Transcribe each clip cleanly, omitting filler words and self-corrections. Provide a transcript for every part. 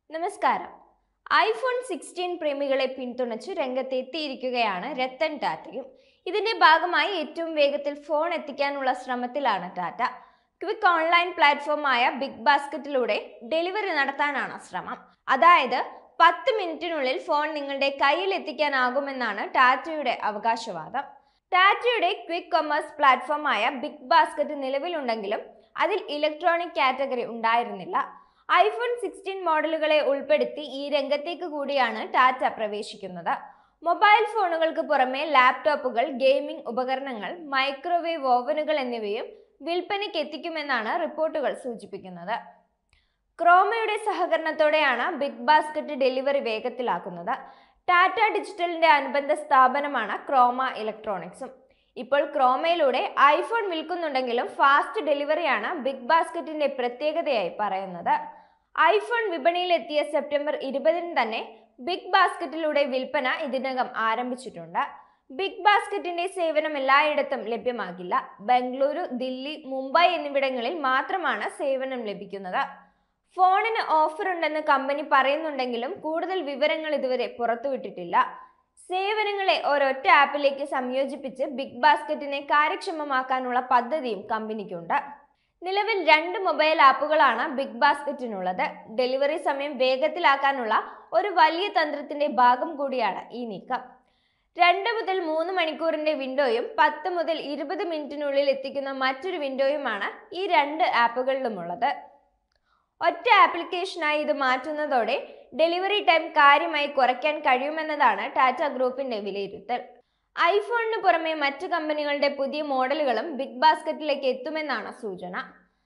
നമസ്കാരം. ഐഫോൺ 16 പ്രേമികളെ പിന്തുണച്ച് രംഗത്തെത്തിയിരിക്കുകയാണ് രത്തൻ ടാറ്റയും. ഇതിന്റെ ഭാഗമായി ഏറ്റവും വേഗത്തിൽ ഫോൺ എത്തിക്കാനുള്ള ശ്രമത്തിലാണ് ടാറ്റ. ക്വിക്ക് ഓൺലൈൻ പ്ലാറ്റ്ഫോമായ ബിഗ് ബാസ്ക്കറ്റിലൂടെ ഡെലിവറി നടത്താനാണ് ശ്രമം. അതായത് 10 മിനിറ്റിനുള്ളിൽ ഫോൺ നിങ്ങളുടെ കയ്യിൽ എത്തിക്കാനാകുമെന്നാണ് ടാറ്റയുടെ അവകാശവാദം. ടാറ്റയുടെ ക്വിക്ക് കൊമേഴ്സ് പ്ലാറ്റ്ഫോമായ ബിഗ് ബാസ്ക്കറ്റ് നിലവിലുണ്ടെങ്കിലും അതിൽ ഇലക്ട്രോണിക് കാറ്റഗറി ഉണ്ടായിരുന്നില്ല. ഐഫോൺ 16 മോഡലുകളെ ഉൾപ്പെടുത്തി ഈ രംഗത്തേക്ക് കൂടിയാണ് ടാറ്റ പ്രവേശിക്കുന്നത്. മൊബൈൽ ഫോണുകൾക്ക് പുറമെ ലാപ്ടോപ്പുകൾ, ഗെയിമിംഗ് ഉപകരണങ്ങൾ, മൈക്രോവേവ് ഓവനുകൾ എന്നിവയും വിൽപ്പനയ്ക്ക് എത്തിക്കുമെന്നാണ് റിപ്പോർട്ടുകൾ സൂചിപ്പിക്കുന്നത്. ക്രോമയുടെ സഹകരണത്തോടെയാണ് ബിഗ് ബാസ്ക്കറ്റ് ഡെലിവറി വേഗത്തിലാക്കുന്നത്. ടാറ്റ ഡിജിറ്റലിന്റെ അനുബന്ധ സ്ഥാപനമാണ് ക്രോമ ഇലക്ട്രോണിക്സും. ഇപ്പോൾ ക്രോമയിലൂടെ ഐഫോൺ വിൽക്കുന്നുണ്ടെങ്കിലും ഫാസ്റ്റ് ഡെലിവറിയാണ് ബിഗ് ബാസ്ക്കറ്റിന്റെ പ്രത്യേകതയായി പറയുന്നത്. ഐഫോൺ വിപണിയിലെത്തിയ സെപ്റ്റംബർ 20 തന്നെ ബിഗ് ബാസ്ക്കറ്റിലൂടെ വിൽപ്പന ഇതിനകം ആരംഭിച്ചിട്ടുണ്ട്. ബിഗ് ബാസ്ക്കറ്റിന്റെ സേവനം എല്ലായിടത്തും ലഭ്യമാകില്ല. ബംഗളൂരു, ദില്ലി, മുംബൈ എന്നിവിടങ്ങളിൽ മാത്രമാണ് സേവനം ലഭിക്കുന്നത്. ഫോണിന് ഓഫർ ഉണ്ടെന്ന് കമ്പനി പറയുന്നുണ്ടെങ്കിലും കൂടുതൽ വിവരങ്ങൾ ഇതുവരെ പുറത്തുവിട്ടിട്ടില്ല. സേവനങ്ങളെ ഒരൊറ്റ ആപ്പിലേക്ക് സംയോജിപ്പിച്ച് ബിഗ് ബാസ്ക്കറ്റിനെ കാര്യക്ഷമമാക്കാനുള്ള പദ്ധതിയും കമ്പനിക്കുണ്ട്. നിലവിൽ 2 മൊബൈൽ ആപ്പുകളാണ് ബിഗ് ബാസ്ക്കറ്റിനുള്ളത്. ഡെലിവറി സമയം വേഗത്തിലാക്കാനുള്ള ഒരു വലിയ തന്ത്രത്തിന്റെ ഭാഗം കൂടിയാണ് ഈ നീക്കം. 2 മുതൽ 3 മണിക്കൂറിന്റെ വിൻഡോയും 10 മുതൽ 20 മിനിറ്റിനുള്ളിൽ എത്തിക്കുന്ന മറ്റൊരു വിൻഡോയുമാണ് ഈ 2 ആപ്പുകളിലുമുള്ളത്. ഒറ്റ ആപ്ലിക്കേഷനായി ഇത് മാറ്റുന്നതോടെ ഡെലിവറി ടൈം കാര്യമായി കുറയ്ക്കാൻ കഴിയുമെന്നതാണ് ടാറ്റ ഗ്രൂപ്പിന്റെ വിലയിരുത്തൽ. ഐഫോണിന് പുറമെ മറ്റു കമ്പനികളുടെ പുതിയ മോഡലുകളും ബിഗ് ബാസ്ക്കറ്റിലേക്ക് എത്തുമെന്നാണ് സൂചന.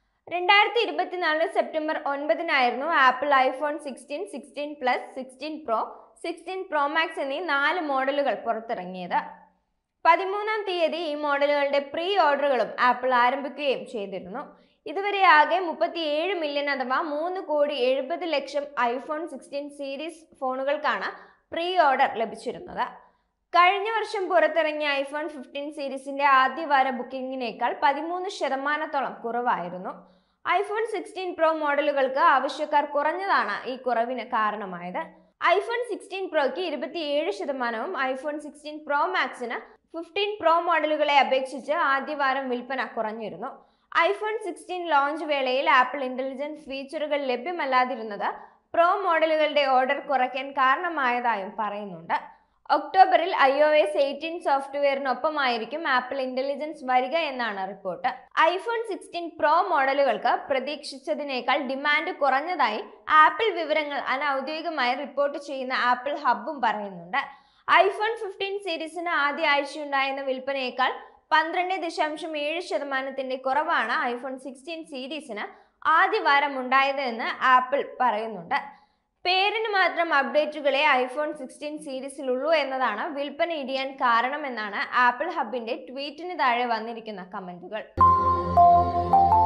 2024 September 9 Apple iPhone 16, 16 Plus, 16 Pro, 16 Pro Max എന്നീ 4 മോഡലുകൾ പുറത്തിറങ്ങിയത്. 13 തീയതി ഈ മോഡലുകളുടെ പ്രീ ഓർഡറുകളും ആപ്പിൾ ആരംഭിക്കുകയും ചെയ്തിരുന്നു. ഇതുവരെ ആകെ 37 മില്യൺ അഥവാ 3,70,00,000 ഐഫോൺ 16 സീരീസ് ഫോണുകൾക്കാണ് പ്രീ ഓർഡർ ലഭിച്ചിരുന്നത്. കഴിഞ്ഞ വർഷം പുറത്തിറങ്ങിയ ഐഫോൺ 15 സീരീസിന്റെ ആദ്യവാര ബുക്കിംഗിനേക്കാൾ 13% കുറവായിരുന്നു. ഐഫോൺ 16 പ്രോ മോഡലുകൾക്ക് ആവശ്യക്കാർ കുറഞ്ഞതാണ് ഈ കുറവിന് കാരണമായത്. ഐഫോൺ 16 പ്രോയ്ക്ക് 27%, ഐഫോൺ 16 പ്രോ മാക്സിന് 15 പ്രോ മോഡലുകളെ അപേക്ഷിച്ച് ആദ്യവാരം വിൽപ്പന കുറഞ്ഞിരുന്നു. ഐഫോൺ 16 ലോഞ്ച് വേളയിൽ ആപ്പിൾ ഇന്റലിജൻസ് ഫീച്ചറുകൾ ലഭ്യമല്ലാതിരുന്നത് പ്രോ മോഡലുകളുടെ ഓർഡർ കുറയ്ക്കാൻ കാരണമായതായും പറയുന്നുണ്ട്. ഒക്ടോബറിൽ iOS 18 സോഫ്റ്റ്വെയറിനൊപ്പമായിരിക്കും ആപ്പിൾ ഇന്റലിജൻസ് വരിക എന്നാണ് റിപ്പോർട്ട്. ഐഫോൺ 16 പ്രോ മോഡലുകൾക്ക് പ്രതീക്ഷിച്ചതിനേക്കാൾ ഡിമാൻഡ് കുറഞ്ഞതായി ആപ്പിൾ വിവരങ്ങൾ അനൌദ്യോഗികമായി റിപ്പോർട്ട് ചെയ്യുന്ന ആപ്പിൾ ഹബ്ബും പറയുന്നുണ്ട്. ഐഫോൺ 15 സീരീസിന് ആദ്യ ആഴ്ചയുണ്ടായിരുന്ന വിൽപ്പനയേക്കാൾ 12.7% കുറവാണ് ഐഫോൺ 16 സീരീസിന് ആദ്യവാരം ഉണ്ടായത് എന്ന് ആപ്പിൾ പറയുന്നുണ്ട്. പേരിന് മാത്രം അപ്ഡേറ്റുകളെ ഐഫോൺ 16 സീരീസിലുള്ളൂ എന്നതാണ് വിൽപ്പന ഇടിയാൻ കാരണമെന്നാണ് ആപ്പിൾ ഹബിന്റെ ട്വീറ്റിന് താഴെ വന്നിരിക്കുന്ന കമന്റുകൾ.